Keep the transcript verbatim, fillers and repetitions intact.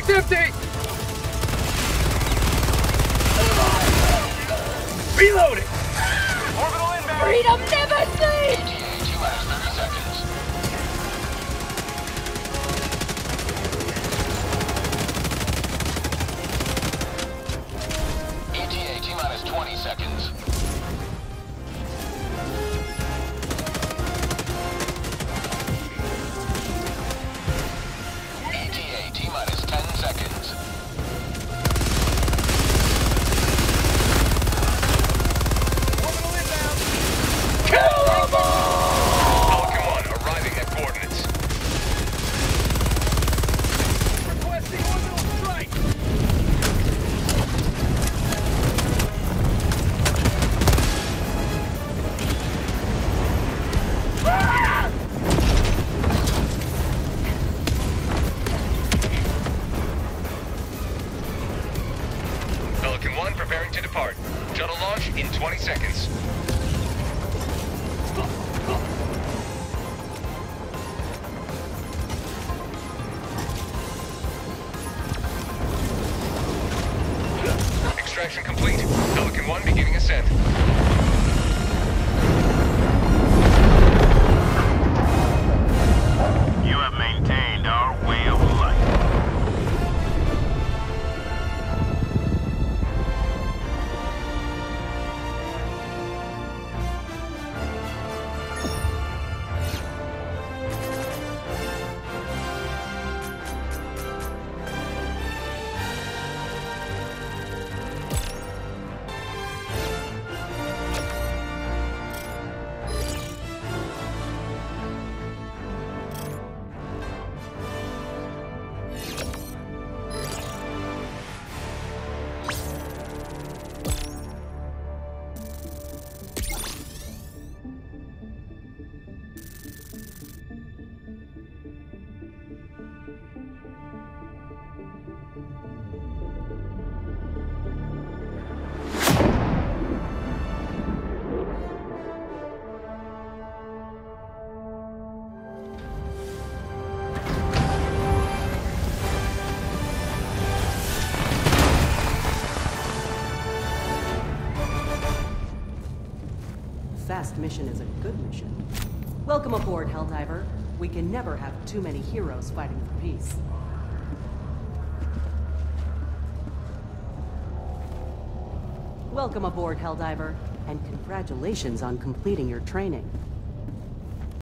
It's empty! Reloading! Orbital inbound! Freedom never sleeps! E T A, T minus thirty seconds. E T A, T minus twenty seconds. E T A, T minus ten seconds. Orbital inbound! Kill them all! Pelican one arriving at coordinates. Requesting orbital strike! Pelican one preparing to depart. Shuttle launch in twenty seconds. Extraction complete. Pelican one beginning ascent. You have maintained our way of life. Fast mission is a good mission. Welcome aboard, Helldiver. We can never have too many heroes fighting for peace. Welcome aboard, Helldiver, and congratulations on completing your training.